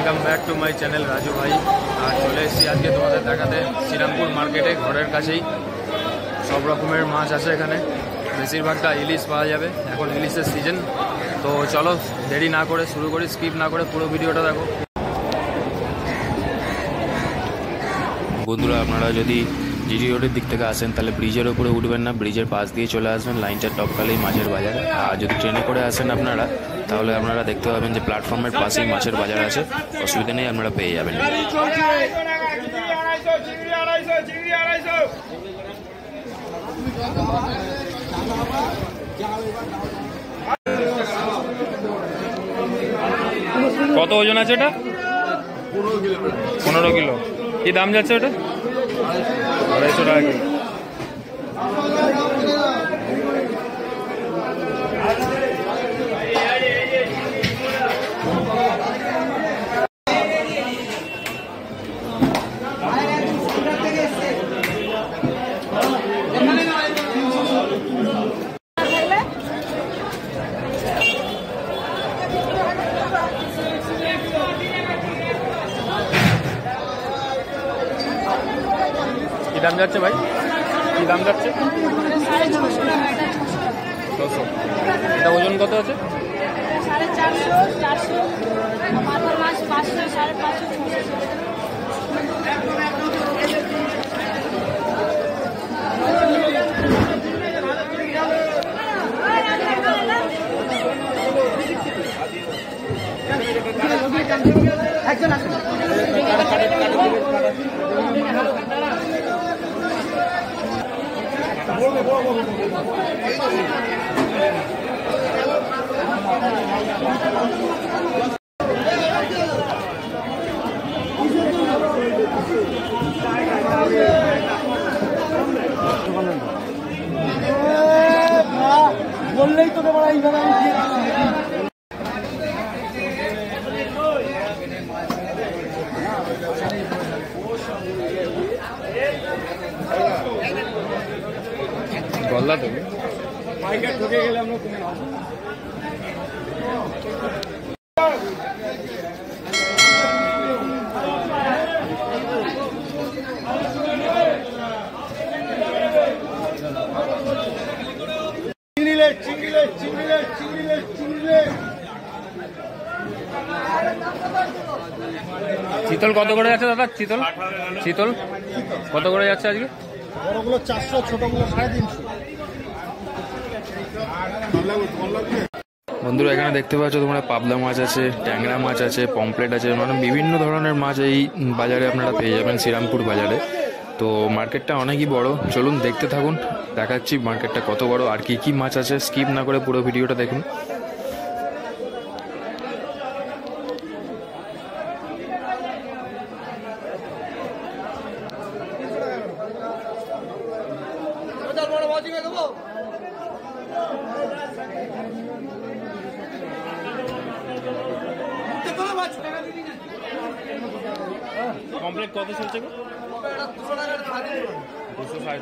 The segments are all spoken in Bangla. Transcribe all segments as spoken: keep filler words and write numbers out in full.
Welcome back to my channel Raju भाई। আর চলে এসেছি আজকে তোমাদের দেখাতে শ্রীরামপুর মার্কেটে। ঘরের কাছেই সব রকমের মাছ আছে এখানে, বেশিরভাগটা ইলিশ পাওয়া যাবে। এখন ইলিশের সিজন, তো চলো দেরি না করে শুরু করি, স্কিপ না করে পুরো ভিডিওটা দেখো। বন্ধুরা, আপনারা যদি জিটি রোডের দিক থেকে আসেন তাহলে ব্রিজের ওপরে উঠবেন না, ব্রিজের পাশ দিয়ে চলে আসবেন, লাইনটার টপকালেই মাছের বাজার। আর যদি ট্রেনে করে আসেন আপনারা, তাহলে আপনারা দেখতে পাবেন যে প্ল্যাটফর্মের পাশেই মাছের বাজার আছে, অসুবিধা নেই, আপনারা পেয়ে যাবেন। কত ওজন আছে এটা? পনেরো কিলো। কি দাম যাচ্ছে ওটা? আড়াইশো টাকা কিলো। কি দাম যাচ্ছে ভাই? কি দাম যাচ্ছে? ছশো। এটা ওজন কত আছে? সাড়ে চারশো, চারশো, মাথার মাছ পাঁচশো, সাড়ে পাঁচশো, ছশো। একজন আসুন। বললেই তোকে বলা এইভাবে আমি দিয়ে গল্লা তুমি মাইকেট ঢুকে গেলে আমরা তুমি চিংড়িলে চিংড়িলে চিংড়িলে চিংড়িলে চিংড়িলে চিতল কত করে যাচ্ছে দাদা? চিতল চিতল কত করে যাচ্ছে আজকে? বড়গুলো চারশো, ছোটগুলো সাড়ে তিনশো। বন্ধুরা, এখানে দেখতে পাচ্ছ তোমরা পাবদা মাছ আছে, ট্যাংরা মাছ আছে, পমপ্লেট আছে, মানে বিভিন্ন ধরনের মাছ এই বাজারে আপনারা পেয়ে যাবেন শ্রীরামপুর বাজারে। তো মার্কেটটা অনেকই বড়, চলুন দেখতে থাকুন, দেখাচ্ছি মার্কেটটা কত বড় আর কি কি মাছ আছে। স্কিপ না করে পুরো ভিডিওটা দেখুন। কমপ্লেট কত চলছে গো? দুশো ষাট।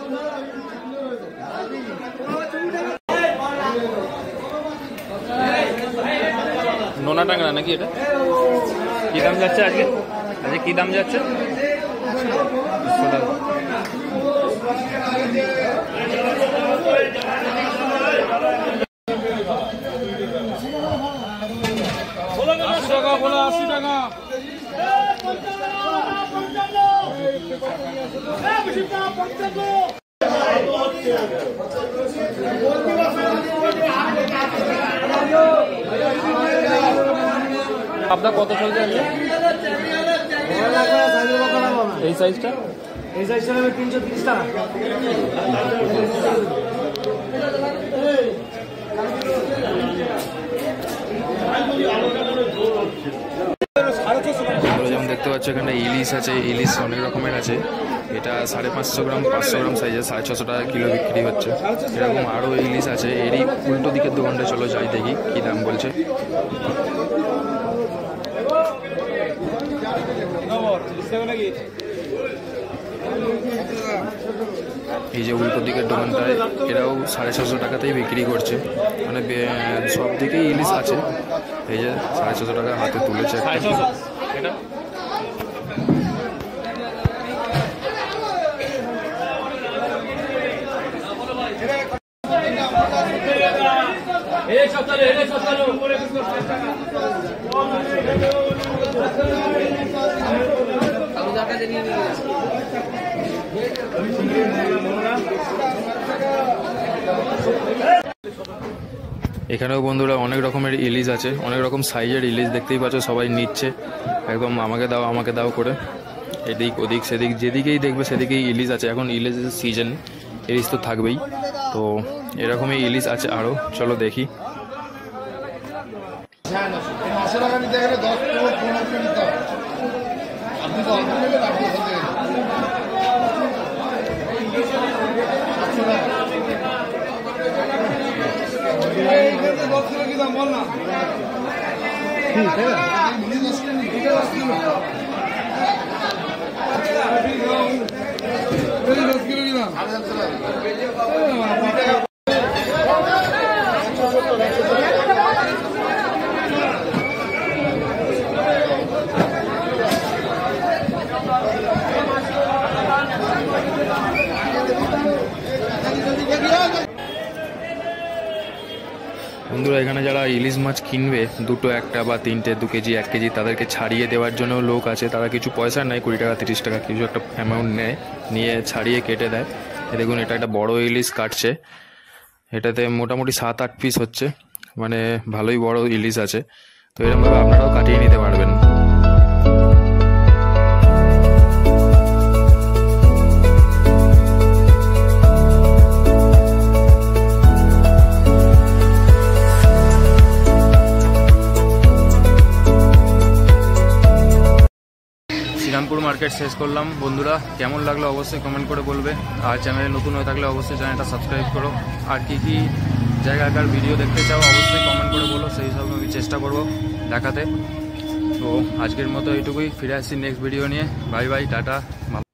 নোনা টাংরা নাকি এটা? কি দাম যাচ্ছে আজকে? আজকে কি দাম যাচ্ছে? দুশো টাকা। আশি টাকা বলো, আশি টাকা। আপনার কত চলছে আছে? এই সাইজটা এই সাইজটা নেবে তিনশো তিরিশ টাকা। যেমন দেখতে পাচ্ছ এখানে ইলিশ আছে, ইলিশ অনেক রকমের আছে। এটা সাড়ে পাঁচশো গ্রাম, পাঁচশো গ্রাম সাইজে সাড়ে ছশো টাকা কিলো বিক্রি হচ্ছে। এরকম আরও ইলিশ আছে। এরই উল্টো দিকের দোকানটা চলো যাই দেখি কী দাম বলছে। এই যে উল্টো দিকের দোকানটায় এরাও সাড়ে ছশো টাকাতেই বিক্রি করছে। মানে সব দিকেই ইলিশ আছে, এই যে সাড়ে ছশো টাকা হাতে তুলেছে একটা। এটা এখানেও বন্ধুরা অনেক রকমের ইলিশ আছে, অনেক রকম সাইজের ইলিশ দেখতেই পাচ্ছ, সবাই নিচ্ছে একদম আমাকে দাও আমাকে দাও করে। এদিক ওদিক সেদিক যেদিকেই দেখবে সেদিকেই ইলিশ আছে। এখন ইলিশের সিজন, ইলিশ তো থাকবেই। তো এরকমই ইলিশ আছে আরও, চলো দেখি। বন্ধুরা এখানে যারা ইলিশ মাছ কিনবে দুটো একটা বা তিনটে দু কেজি এক কেজি তাদেরকে ছাড়িয়ে দেওয়ার জন্য লোক আছে। তারা কিছু পয়সা নেয়, কুড়ি টাকা তিরিশ টাকা কিছু একটা অ্যামাউন্ট নেয়, নিয়ে ছাড়িয়ে কেটে দেয়। দেখুন এটা একটা বড় ইলিশ কাটছে, এটাতে মোটামুটি সাত আট পিস হচ্ছে, মানে ভালোই বড় ইলিশ আছে। তো এরকমভাবে আপনারাও কাটিয়ে নিতে পারবেন। শ্রীরামপুর মার্কেট শেষ করলাম বন্ধুরা, কেমন লাগলো অবশ্যই কমেন্ট করে বলবে। আর চ্যানেলে নতুন হয়ে থাকলে অবশ্যই চ্যানেলটা সাবস্ক্রাইব করো। আর কি কি জায়গাকার ভিডিও দেখতে চাও অবশ্যই কমেন্ট করে বলো, সেই সব আমি চেষ্টা করবো দেখাতে। তো আজকের মতো এইটুকুই, ফিরে আসছি নেক্সট ভিডিও নিয়ে। Bye bye, tata.